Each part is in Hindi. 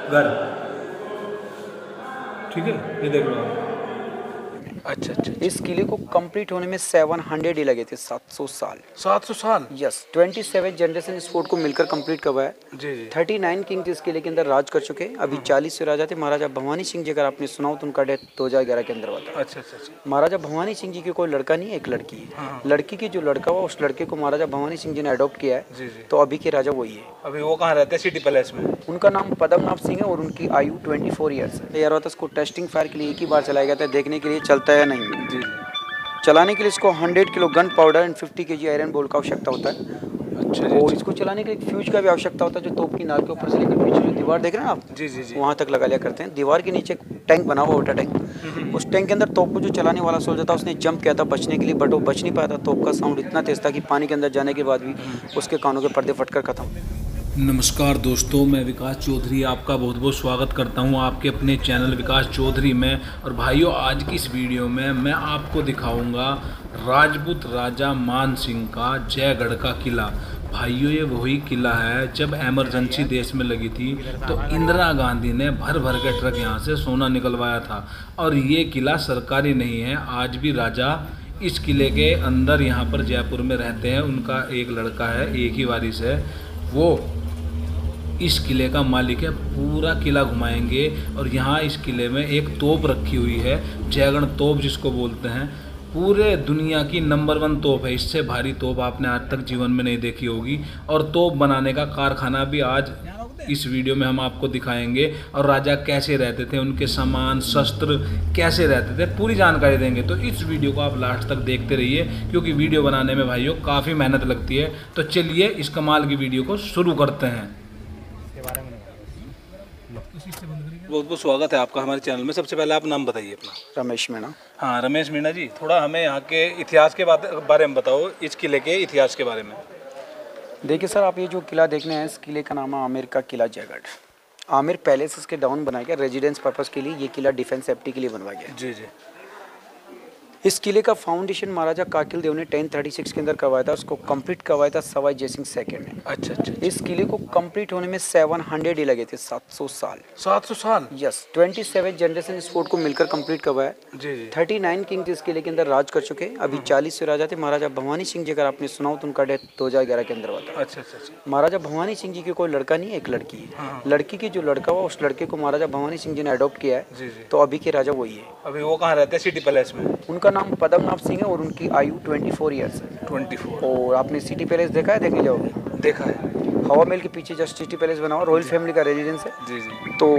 घर। ठीक है, ये देख लो आप। अच्छा अच्छा, इस किले को कंप्लीट होने में 700 ही लगे थे, 700 साल। 700 साल। यस, 27 जनरेशन इस फोर्ट को मिलकर कंप्लीट करवाया। जी जी। 39 किंग इस किले के अंदर राज कर चुके हैं। अभी 40 राजा थे। महाराजा भवानी सिंह जी, अगर आपने सुना हो तो उनका डेथ 2011 के अंदर हुआ था। अच्छा अच्छा अच्छा। महाराजा भवानी सिंह जी के कोई लड़का नहीं है, एक लड़की है। लड़की की जो लड़का हुआ, उस लड़के को महाराजा भवानी सिंह जी ने अडॉप्ट किया है। जी जी। तो अभी के राजा वही है। अभी वो कहाँ रहते हैं? सिटी पैलेस में। उनका नाम पद्मनाभ सिंह है और उनकी आयु 24 ईयर्स है। यार होता इसको टेस्टिंग फायर के लिए एक ही बार चलाया गया था, देखने के लिए चलता है या नहीं। जी जी। चलाने के लिए इसको 100 किलो gunpowder and 50 KG iron ball का आवश्यकता होता है। अच्छा जी। और इसको चलाने के लिए फ्यूज का भी आवश्यकता होता है, जो तोप की नाल के ऊपर से लेकर पीछे जो दीवार देख रहे हैं आप, जी जी जी। वहाँ तक लगा लिया करते हैं। दीवार के नीचे एक टैंक बना हुआ, वाटर टैंक। उस टैंक के अंदर तोप को जो चलाने वाला सोल्जर था, उसने जंप किया था बचने के लिए, बट वो बच नहीं पाया था। तोप का साउंड इतना तेज था कि पानी के अंदर जाने के बाद भी उसके कानों के पर्दे फटकर खत्म। नमस्कार दोस्तों, मैं विकास चौधरी आपका बहुत बहुत स्वागत करता हूं आपके अपने चैनल विकास चौधरी में। और भाइयों, आज की इस वीडियो में मैं आपको दिखाऊंगा राजपूत राजा मान सिंह का जयगढ़ का किला। भाइयों, ये वही किला है जब इमरजेंसी देश में लगी थी तो इंदिरा गांधी ने भर भर के ट्रक यहाँ से सोना निकलवाया था। और ये किला सरकारी नहीं है, आज भी राजा इस किले के अंदर यहाँ पर जयपुर में रहते हैं। उनका एक लड़का है, एक ही वारिस है, वो इस किले का मालिक है। पूरा किला घुमाएंगे। और यहाँ इस किले में एक तोप रखी हुई है, जयगढ़ तोप जिसको बोलते हैं। पूरे दुनिया की नंबर 1 तोप है। इससे भारी तोप आपने आज तक जीवन में नहीं देखी होगी। और तोप बनाने का कारखाना भी आज इस वीडियो में हम आपको दिखाएंगे। और राजा कैसे रहते थे, उनके सामान शस्त्र कैसे रहते थे, पूरी जानकारी देंगे। तो इस वीडियो को आप लास्ट तक देखते रहिए, क्योंकि वीडियो बनाने में भाइयों काफ़ी मेहनत लगती है। तो चलिए इस कमाल की वीडियो को शुरू करते हैं। बहुत बहुत स्वागत है आपका हमारे चैनल में। सबसे पहले आप नाम बताइए अपना। रमेश मीणा। हाँ, रमेश मीणा जी, थोड़ा हमें यहाँ के इतिहास के बारे में बताओ, इस किले के इतिहास के बारे में। देखिए सर, आप ये जो किला देखने हैं, इस किले का नाम है आमेर का किला जयगढ़। आमेर पैलेस इसके डाउन बनाया गया रेजिडेंस पर्पस के लिए। ये किला डिफेंस सेफ्टी के लिए बनवाया गया। जी जी। इस किले का फाउंडेशन महाराजा काकिल देव ने 1036 के अंदर करवाया था। उसको कंप्लीट करवाया था सवाई जयसिंह सेकंड ने। अच्छा अच्छा। इस किले को कंप्लीट होने में 700 ही लगे थे, 700 साल। 700 साल। यस, 27 जनरेशन इस फोर्ट को मिलकर कंप्लीट करवाया। जी जी। 39 किंग इस किले के अंदर राज कर चुके हैं। अभी 40 राजा थे। महाराजा भवानी सिंह जी, अगर आपने सुना हो तो उनका डेथ 2011 के अंदर हुआ था। अच्छा अच्छा अच्छा। महाराजा भवानी सिंह जी के कोई लड़का नहीं है, एक लड़की है। लड़की की जो लड़का हुआ, उस लड़के को महाराजा भवानी सिंह जी ने अडॉप्ट किया है। जी जी। तो अभी के राजा वही है। अभी वो कहाँ रहते हैं? सिटी पैलेस में। उनका नाम पद्मनाभ सिंह है और उनकी आयु 24 ईयर्स है। 24। और आपने सिटी पैलेस देखा है? देखने जाओगे? देखा है। हवा महल के पीछे जस्ट सिटी पैलेस बना हुआ, रॉयल फैमिली का रेजिडेंस है। जी जी। तो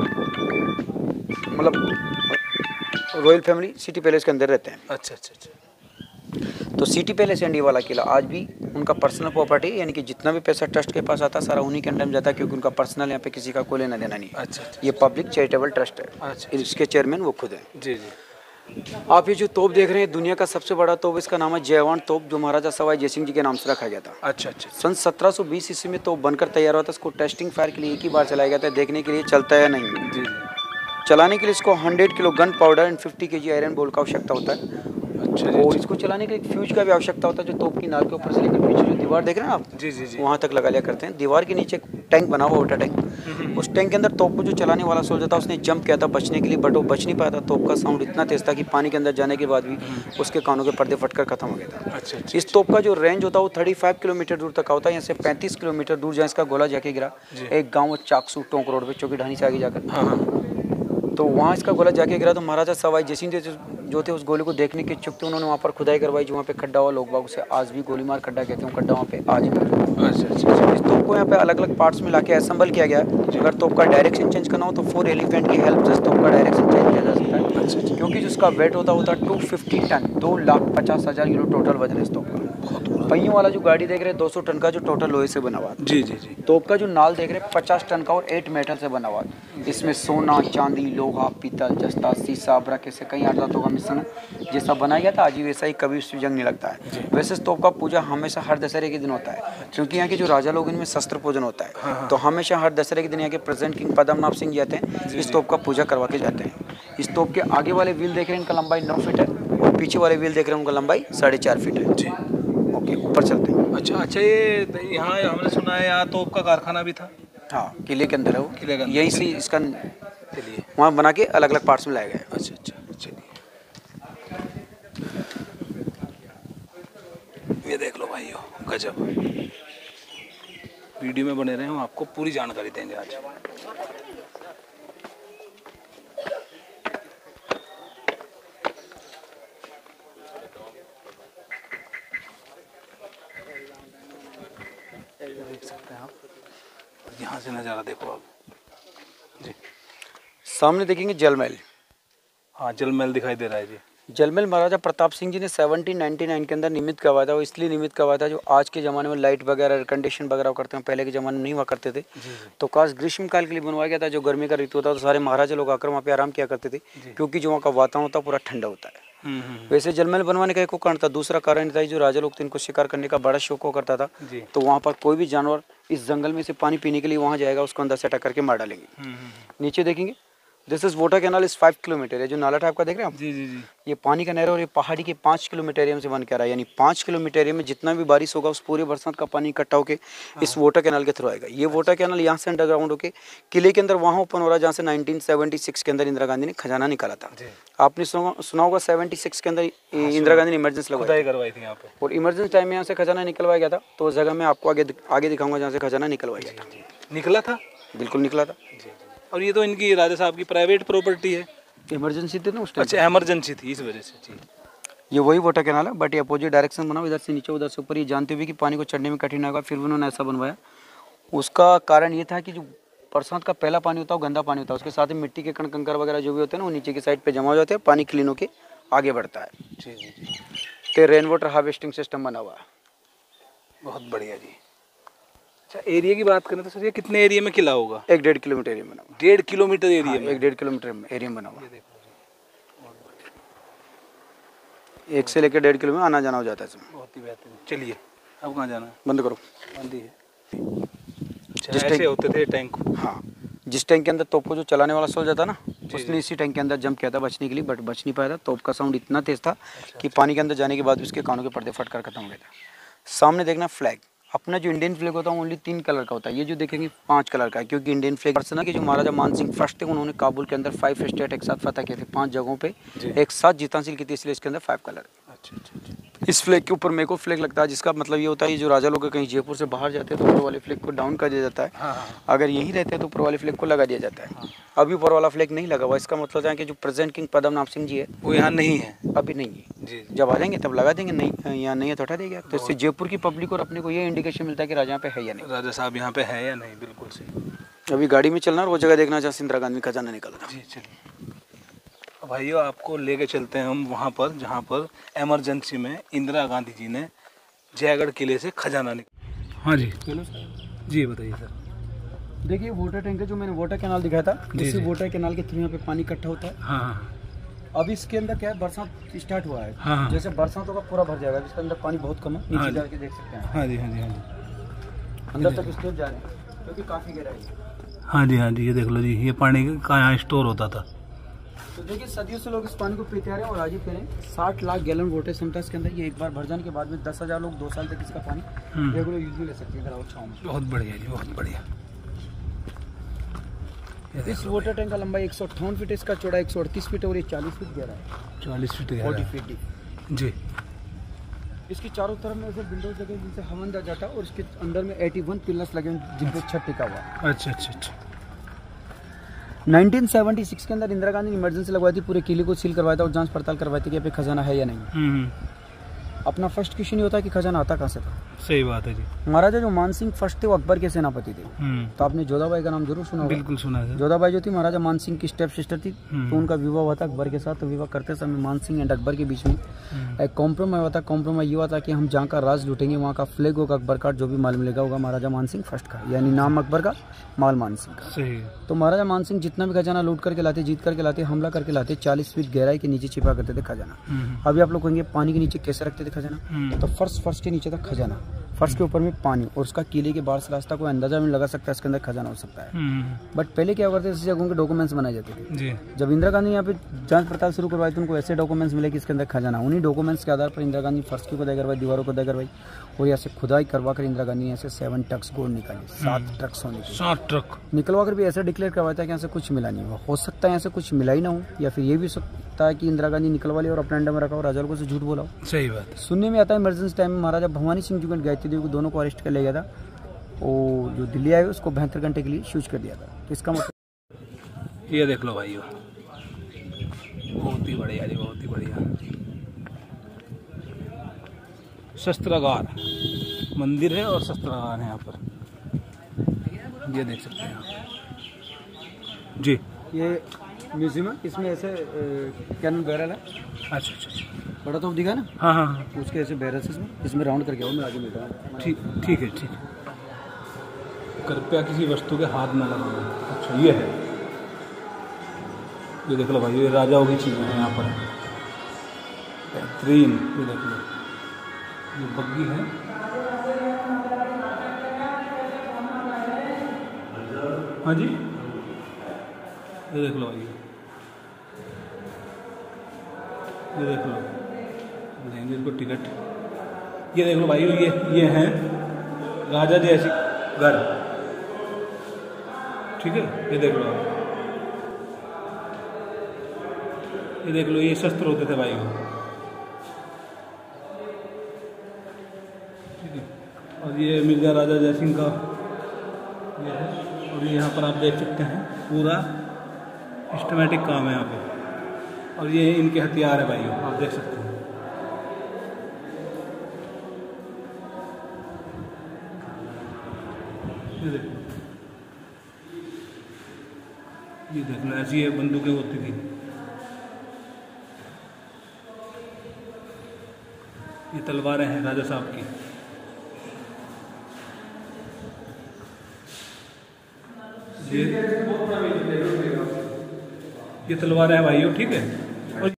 मतलब रॉयल फैमिली सिटी पैलेस के अंदर रहते हैं। अच्छा अच्छा अच्छा। तो सिटी पैलेस एंड ये वाला किला आज भी उनका पर्सनल प्रॉपर्टी है। यानी कि जितना भी पैसा ट्रस्ट के पास आता है, सारा उन्हीं के अंडर में जाता है, क्योंकि उनका पर्सनल यहाँ पे किसी का कोई लेना देना नहीं है। अच्छा अच्छा। ये पब्लिक चैरिटेबल ट्रस्ट है। अच्छा। इसके चेयरमैन वो खुद हैं। जी जी। आप ये जो तोप देख रहे हैं, दुनिया का सबसे बड़ा तोप, इसका नाम है जयवान तोप, जो महाराजा सवाई जयसिंह जी के नाम से रखा गया था। अच्छा अच्छा। सन 1720 ईस्वी में तोप बनकर तैयार हुआ था। इसको टेस्टिंग फायर के लिए एक ही बार चलाया गया था, देखने के लिए चलता है या नहीं। जी जी। चलाने के लिए इसको 100 किलो gunpowder and 50 KG iron ball का आवश्यकता होता है। अच्छा जी। और इसको चलाने के लिए फ्यूज का भी आवश्यकता होता है, जो तोप की नाल के ऊपर से लेकर पीछे जो दीवार देख रहे हैं आप, जी जी जी। वहाँ तक लगा लिया करते हैं। दीवार के नीचे एक टैंक बना हुआ, वाटर टैंक। उस टैंक के अंदर तोप को जो चलाने वाला सोल्जर था, उसने जंप किया था बचने के लिए, बट वो बच नहीं पाया था। तोप का साउंड इतना तेज था कि पानी के अंदर जाने के बाद भी उसके कानों के पर्दे फटकर खत्म हो गया था। अच्छा अच्छा। इस तोप का जो रेंज होता है वो 35 किलोमीटर दूर तक का होता है। यहाँ से 35 किलोमीटर दूर जहाँ इसका गोला जाके गिरा, एक गाँव चाकसू टोंक रोड पे, चौकी ढानी से आगे जाकर, तो वहाँ इसका गोला जाके गिरा। तो महाराजा सवाई जयसिंह जो थे, उस गोली को देखने के इच्छुक थे। उन्होंने वहाँ पर खुदाई करवाई, जो वहाँ पे खड्डा हुआ, लोग बाग उसे आज भी गोलीमार खड्डा कहते हैं। खड्डा वहाँ पे आज भी। अच्छा अच्छा। इस तोप को यहाँ पे अलग अलग पार्ट्स में लाके असेंबल किया गया है। अगर तोप का डायरेक्शन चेंज करना हो तो 4 एलिफेंट की हेल्प से तोप का डायरेक्शन चेंज किया जा सकता है। अच्छा। क्योंकि जिसका वेट होता है 250 टन, 2,50,000 किलो टोटल वजन है इस तोप का। पहियों वाला जो गाड़ी देख रहे हैं 200 टन का, जो टोटल लोहे से बना हुआ है। जी जी जी। तोप का जो नाल देख रहे हैं 50 टन का और 8 मेटल से बना हुआ है। इसमें सोना, चांदी, लोहा, पीतल, जस्ता, शीशा, ब्रक ऐसे कई धातुओं का मिश्रण है। जैसा बनाया गया था आज भी वैसा ही, कभी उसमें जंग नहीं लगता है। वैसे इस तोप का पूजा हमेशा हर दशहरे के दिन होता है, क्योंकि यहाँ के जो राजा लोग, इनमें शस्त्र पूजन होता है। तो हमेशा हर दशहरे के दिन यहाँ के प्रेसिडेंट किंग पद्मनाभ सिंह जाते हैं, इस तोप का पूजा करवा के जाते हैं। इस तोप के आगे वाले व्हील देख रहे हैं, इनका लंबाई 9 फीट है, और पीछे वाले व्हील देख रहे हैं, उनका लंबाई 4.5 फीट है। जी। ओके, ऊपर चलते हैं। अच्छा अच्छा। ये यहाँ हमने सुना है यहाँ तोप का कारखाना भी था। हाँ, किले के अंदर है वो। किले के अंदर। यहीं से इसका चलिए वहाँ बना के अलग अलग पार्ट्स में लाया गया है। अच्छा अच्छा चलिए ये देख लो भाइयों, गजब। वीडियो में बने रहे हम आपको पूरी जानकारी देंगे आज। देख सकते हैं आप, यहाँ से नज़ारा देखो आप जी। सामने देखेंगे जल महल। हाँ, जल महल दिखाई दे रहा है जी। जल महल महाराजा प्रताप सिंह जी ने 1799 के अंदर निर्मित करवाया था। वो इसलिए निर्मित करवाया था, जो आज के ज़माने में लाइट वगैरह एयर कंडीशन वगैरह करते हैं, पहले के ज़माने में नहीं हुआ करते थे। तो खास ग्रीष्म काल के लिए बनवाया गया था। जो गर्मी का ऋतु होता है तो सारे महाराजा लोग आकर वहाँ पे आराम किया करते थे, क्योंकि जो वहाँ का वातावरण होता है पूरा ठंडा होता है। वैसे जल महल बनवाने का एक कारण था। दूसरा कारण था, जो राजा लोग थे इनको शिकार करने का बड़ा शौक हो करता था, तो वहाँ पर कोई भी जानवर इस जंगल में से पानी पीने के लिए वहाँ जाएगा, उसको अंदर से अटैक करके मार डालेंगे। नीचे देखेंगे, this is water canal is 5 kilometre है। जो नाला टाइप का देख रहे हैं आप, जी जी जी, ये पानी का नहर है और ये पहाड़ी के 5 किलोमीटर एरिया से बन के आ रहा है। यानी 5 किलोमीटर एरिया में जितना भी बारिश होगा उस पूरे बरसात का पानी इकट्ठा होकर इस वाटर कैनाल के थ्रू आएगा। ये वाटर कैनाल यहाँ से अंडरग्राउंड होकर किले के अंदर वहाँ ओपन हो रहा है, जहाँ से 1976 के अंदर इंदिरा गांधी ने खजाना निकाला था। आपने सुना होगा 76 के अंदर इंदिरा गांधी ने इमरजेंसी करवाई थी यहाँ पे, और इमरजेंसी टाइम में यहाँ से खजाना निकलवाया गया था। तो उस जगह में आपको आगे दिखाऊंगा जहाँ से खजाना निकलवाया गया था। निकला था, बिल्कुल निकला था। और ये तो इनकी राजा साहब की प्राइवेट प्रॉपर्टी है। इमरजेंसी थी ना उस टाइम। अच्छा, इमरजेंसी थी इस वजह से जी। ये वही वाटर कैनाल है, बट ये अपोजिट डायरेक्शन बना, इधर से नीचे उधर से ऊपर। ये जानते हुए कि पानी को चढ़ने में कठिन होगा, फिर भी उन्होंने ऐसा बनवाया। उसका कारण ये था कि जो बरसात का पहला पानी होता है वो गंदा पानी होता है, उसके साथ ही मिट्टी के कण कंकर वगैरह जो भी होते हैं ना वो नीचे की साइड पे जमा हो जाते हैं, पानी क्लीन होकर आगे बढ़ता है। जी जी जी। तो रेन वाटर हार्वेस्टिंग सिस्टम बना हुआ है। बहुत बढ़िया जी। अच्छा, एरिया की बात करें तो सर ये कितने एरिया में किला होगा? 1-1.5 किलोमीटर एरिया बना हुआ। 1.5 किलोमीटर एरिया में? 1-1.5 किलोमीटर एरिया बना हुआ। 1 से लेकर 1.5 किलो में आना जाना हो जाता है इसमें। बहुत ही बेहतरीन। चलिए अब कहाँ जाना है? बंद करो। बंदी है। अच्छा, ऐसे होते थे टैंक? हाँ, जिस टैंक के अंदर तोप को जो चलाने वाला सो जाता ना, उसने इसी टैंक के अंदर जंप किया था बचने के लिए, बट बच नहीं पाया था। तोप का साउंड इतना तेज था कि पानी के अंदर जाने के बाद भी उसके कानों के पर्दे फट कर खत्म हो गए थे। सामने देखना फ्लैग। अपना जो इंडियन फ्लैग होता है ओनली 3 कलर का होता है। ये जो देखेंगे 5 कलर का है, क्योंकि इंडियन फ्लैग पर्सना कि जो महाराजा मानसिंह फर्स्ट थे, उन्होंने काबुल के अंदर 5 स्टेट एक साथ फतह किए थे, 5 जगहों पे एक साथ जीत हासिल की थी, इसलिए इसके अंदर 5 कलर। अच्छा अच्छा अच्छा। इस फ्लैग के ऊपर मेरे को फ्लैग लगता है, जिसका मतलब ये होता है जो राजा लोग कहीं जयपुर से बाहर जाते हैं तो ऊपर वाले फ्लैग को डाउन कर दिया जाता है। अगर यहीं रहते हैं तो ऊपर वाले फ्लैग को लगा दिया जाता है। अभी ऊपर वाला फ्लैग नहीं लगा हुआ, इसका मतलब है कि जो प्रेजेंट किंग पद्मनाभ सिंह जी है वो यहाँ नहीं है, अभी नहीं है। जब आ जाएंगे तब लगा देंगे, नहीं यहाँ नहीं है तो हटा देगा। तो इससे जयपुर की पब्लिक और अपने को ये इंडिकेशन मिलता है कि राजा यहाँ पे है या नहीं, राजा साहब यहाँ पे है या नहीं। बिल्कुल सही। अभी गाड़ी में चलना और वो जगह देखना जहाँ से इंदिरा गांधी खजाना निकल रहा। जी चलिए भाइयों, आपको लेके चलते हैं हम वहाँ पर जहाँ पर इमरजेंसी में इंदिरा गांधी जी ने जयगढ़ किले से खजाना निकाला। हाँ जी, चलो सर जी बताइए सर। देखिए वाटर टैंक जो मैंने वाटर कैनाल दिखाया था, इसी वाटर कैनाल के थ्रू यहाँ पे पानी इकट्ठा होता है। हाँ। अब इसके अंदर क्या है, बरसात स्टार्ट हुआ है। हाँ। जैसे बरसात होगा पूरा भर जाएगा। इसके अंदर पानी बहुत कम है, नीचे जाके देख सकते हैं। हाँ जी हाँ जी हाँ जी, अंदर तक स्टोर जा रहे हैं क्योंकि काफ़ी गहराई है। हाँ जी हाँ जी, ये देख लो जी, ये पानी का यहाँ स्टोर होता था। तो देखिए सदियों से लोग इस पानी को पीते आ रहे हैं और आज ही पी रहे हैं। 60 लाख गैलन वाटर क्षमता इसके अंदर। ये एक बार भर जाने के बाद में 10,000 लोग 2 साल तक इसका पानी रेगुलर यूज में ले सकते हैं ग्राउंड छाँव में। बहुत बढ़िया जी, बहुत बढ़िया। इस वाटर टैंक का लंबाई 158 फीट, इसका चौड़ा 138 फीट और ये 40 फीट गहरा है। 40 फीट गहरा, 40 फीट डीप जी। इसकी चारों तरफ में ऐसे विंडोज लगे जिनसे हवा अंदर जाता है और इसके अंदर में 81 पिलर्स लगे हैं जिन पे छत टिका हुआ है। अच्छा अच्छा अच्छा। 1976 के अंदर इंदिरा गांधी ने इमरजेंसी लगवाई थी, पूरे किले को सील करवाया था और जांच पड़ताल करवाई थी कि यहाँ पे खजाना है या नहीं। अपना फर्स्ट क्वेश्चन ये होता है कि खजाना आता कहाँ से था। सही बात है जी। महाराजा जो मानसिंह फर्स्ट थे वो अकबर के सेनापति थे। तो आपने जोधाबाई का नाम जरूर सुना होगा। बिल्कुल सुना है। जोधाबाई जो थी महाराजा मानसिंह की स्टेप सिस्टर थी, तो उनका विवाह हुआ था अकबर के साथ। तो विवाह करते समय मानसिंह एंड अकबर के बीच में एक कॉम्प्रोमाइज हुआ था। कॉम्प्रोमाइज ये हुआ था कि हम जहाँ का राज लूटेंगे वहाँ का फ्लैग होगा अकबर का, जो भी माल मिलेगा होगा महाराजा मानसिंह फर्स्ट का, यानी नाम अकबर का, माल मानसिंह का। सही। तो महाराजा मानसिंह जितना भी खजाना लूट करके लाते, जीत करके लाते, हमला करके लाते, 40 फीट गहराई के नीचे छिपा करते थे खजाना। अभी आप लोग कहेंगे पानी के नीचे कैसे रखते थे खजाना, तो फर्श के नीचे था खजाना, फर्श के ऊपर में पानी और उसका किले के बाहर से रास्ता कोई अंदाजा में लगा सकता है इसके अंदर खजाना हो सकता है। बट पहले क्या करते थे, इस जगहों के डॉक्यूमेंट्स बनाए जाते थे जी। जब इंदिरा गांधी यहाँ पे जांच पड़ताल शुरू करवाई तो उनको ऐसे डॉक्यूमेंट्स मिले कि इसके अंदर खजाना। उन्हीं डॉक्यूमेंट्स के आधार पर इंदिरा गांधी फर्श की खुदाई करवाई, दीवारों को खुदाई करवाई और यहाँ से खुदाई करवा कर इंदिरा गांधी ने ऐसे 7 ट्रक्स गोल्ड निकाले, 7 ट्रक्स होने के 7 ट्रक निकलवा कर भी ऐसा डिक्लेयर करवाया था कि यहाँ से कुछ मिला नहीं हुआ। हो सकता है यहाँ से कुछ मिला ही ना हो, या फिर ये भी सकता है कि इंदिरा गांधी निकलवा लिया और अपने अंडर में रखा और राजालों से झूठ बोला हो। सही बात। सुनने में आता है इमरजेंसी टाइम में महाराजा भवानी सिंह जुगन गायत्री देवी को दोनों को अरेस्ट कर लिया गया था और जो दिल्ली आए उसको 72 घंटे के लिए शूज कर दिया था। तो इसका मतलब ये देख लो भाइयों, बहुत ही बढ़िया जी, बहुत ही बढ़िया। शस्त्रागार मंदिर है और शस्त्रागार है यहाँ पर, ये देख सकते हैं आप जी। ये म्यूजियम है, इसमें ऐसे कैनन बैरल है। अच्छा अच्छा अच्छा, बड़ा तो दिखा ना। हाँ हाँ हाँ, उसके ऐसे बैरल्स इसमें राउंड करके आओ, मैं आगे मिलता हूँ। ठीक ठीक है ठीक है। कृपया किसी वस्तु के हाथ न लगाना। अच्छा ये है, ये देख लो भाई, ये राजाओं की चीज़ें हैं यहाँ पर, बेहतरीन। ये देख लो, ये बग्गी है, हाँ जी, ये देख लो भाई, ये देख लो, लेंगे इसको टिकट। ये देख लो भाई, ये हैं राजा जैसी घर, ठीक है। ये देख लो, ये देख लो, ये शस्त्र होते थे भाई, ठीक है। और ये मिर्जा राजा जयसिंह का ये है, और ये यहाँ पर आप देख सकते हैं पूरा सिस्टमेटिक काम है यहाँ पे, और ये इनके हथियार है भाइयों, आप देख सकते हैं। ये देख लो, ये देख लो, ऐसी ये बंदूकें होती थी। ये तलवारें हैं राजा साहब की। ये तलवारें हैं भाइयों, ठीक है। और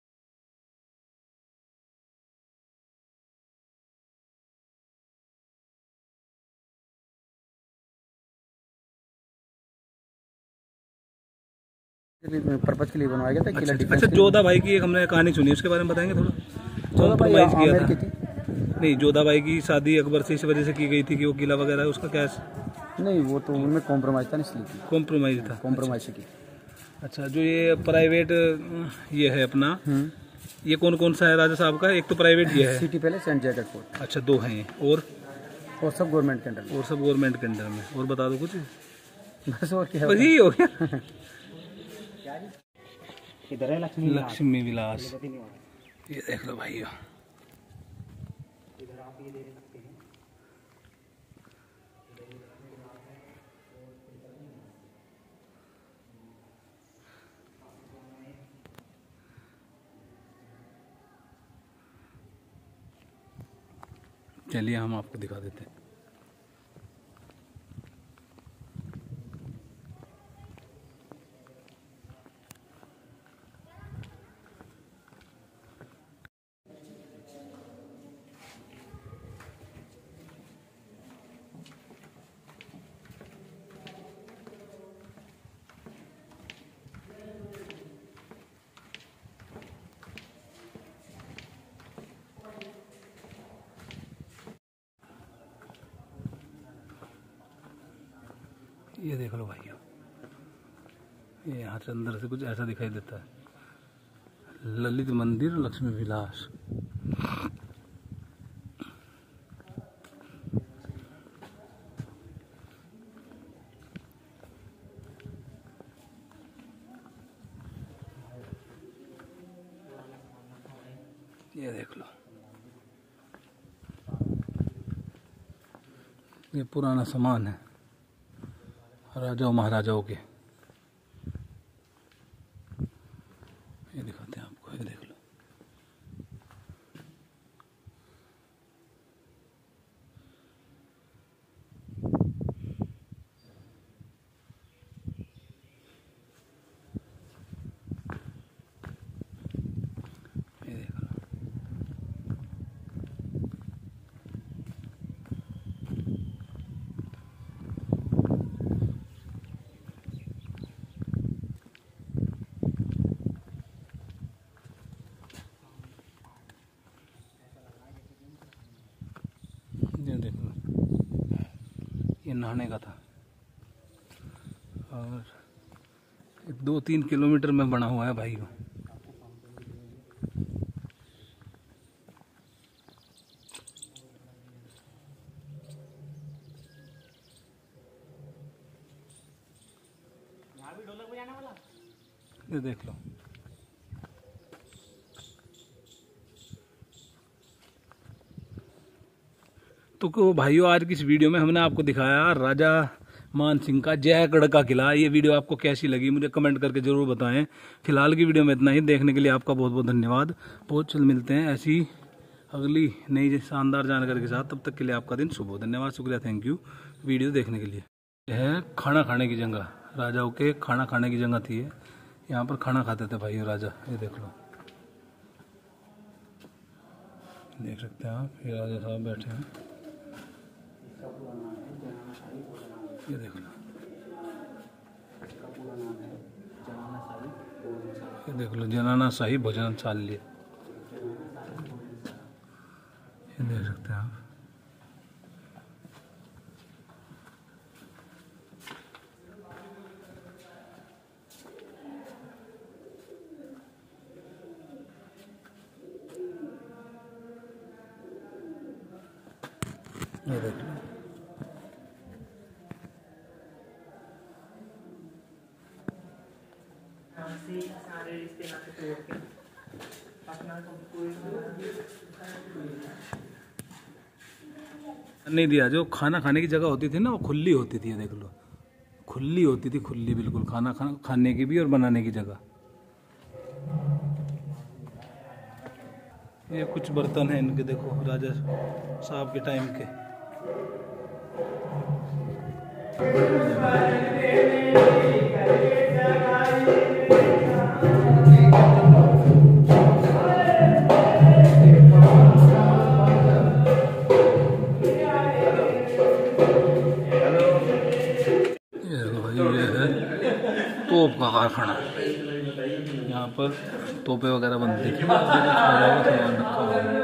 पर्पज के लिए बनवाया गया था किला। अच्छा, जोधा भाई की एक हमने कहानी सुनी, उसके बारे में बताएंगे थोड़ा। कॉम्प्रोमाइज किया था। नहीं, जोधा भाई की शादी अकबर से इस वजह से की गई थी कि वो किला वगैरह, उसका क्या? नहीं, वो तो उनमें कॉम्प्रोमाइज था, इसलिए कॉम्प्रोमाइज था, कॉम्प्रोमाइज से की। अच्छा, जो ये प्राइवेट ये है अपना, ये कौन कौन सा है राजा साहब का? एक तो प्राइवेट ये है सिटी पैलेस एंड जैकेट फोर्ट। अच्छा, 2 हैं ये, और सब गवर्नमेंट के अंडर में। और सब गवर्नमेंट के अंडर में। और बता दो कुछ, बस और क्या, बस यही हो गया। इधर है लक्ष्मी विलास, ये देख लो भाइयों। चलिए हम आपको दिखा देते हैं। ये देख लो भाइयों, ये यहाँ से अंदर से कुछ ऐसा दिखाई देता है, ललित मंदिर लक्ष्मी विलास। ये देख लो, ये पुराना सामान है राजाओं महाराजाओं के। ये दिखाते हैं आपको, ये देख लो। ये देख लो, ये नहाने का था। और 2-3 किलोमीटर में बना हुआ है भाई। ये देख लो। तो भाइयों, आज की इस वीडियो में हमने आपको दिखाया राजा मान सिंह का जयगढ़ का किला। ये वीडियो आपको कैसी लगी मुझे कमेंट करके जरूर बताएं। फिलहाल की वीडियो में इतना ही। देखने के लिए आपका बहुत बहुत धन्यवाद। बहुत जल्द मिलते हैं ऐसी अगली नई शानदार जानकारी के साथ। तब तक के लिए आपका दिन शुभ हो। धन्यवाद, शुक्रिया, थैंक यू वीडियो देखने के लिए। यह है खाना खाने की जगह। राजाओं के खाना खाने की जगह थी। यहाँ पर खाना खाते थे भाई राजा। ये देख लो, देख सकते हैं आप। ये राजा साहब बैठे हैं। ये देख लो, ये देख लो, जनाना शाही भोजनशाला। ये देख सकते हैं आप। ये देख लो, सारे रिश्ते नाते तोड़ के अपना कोई नहीं दिया। जो खाना खाने की जगह होती थी ना, वो खुली होती थी। ये देख लो, खुली होती थी, खुली बिल्कुल। खाना खाने की भी और बनाने की जगह। ये कुछ बर्तन हैं इनके, देखो, राजा साहब के टाइम के। ये है तोप का कारखाना। यहाँ पर तोपे वगैरह बनती थी। सामान रखा हुआ है।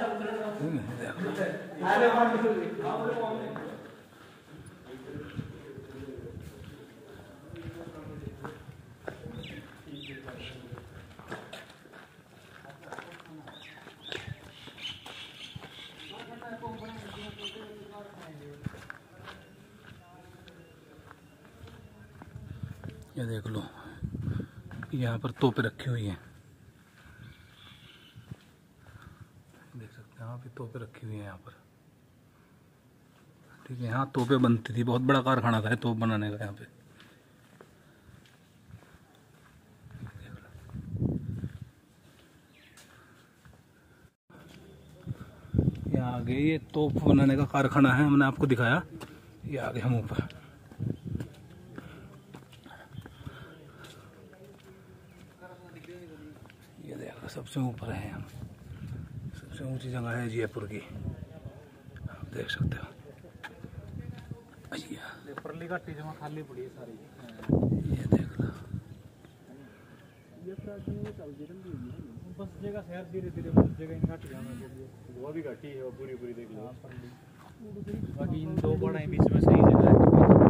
ये देख लो, यहाँ पर तोपें रखी हुई हैं। देख सकते हैं आप, ये तोपें रखी हुई हैं यहाँ पर। ठीक है, यहाँ तोपें बनती थी। बहुत बड़ा कारखाना था तोप बनाने का यहाँ पे। यहाँ आगे ये तोप बनाने का कारखाना है, हमने आपको दिखाया। ये आगे हम ऊपर। ये देखो, सबसे ऊपर है हम। सबसे ऊंची जगह है जयपुर की, आप देख सकते हो। परली घाटी जमा खाली पड़ी है सारी। ये देख लो, बस जगह शहर धीरे धीरे बस जगह इन घाटी जाना चाहिए। वो भी घाटी है, वो पूरी पूरी देख लो। बाकी इन दो बड़ा बीच में सही जगह है।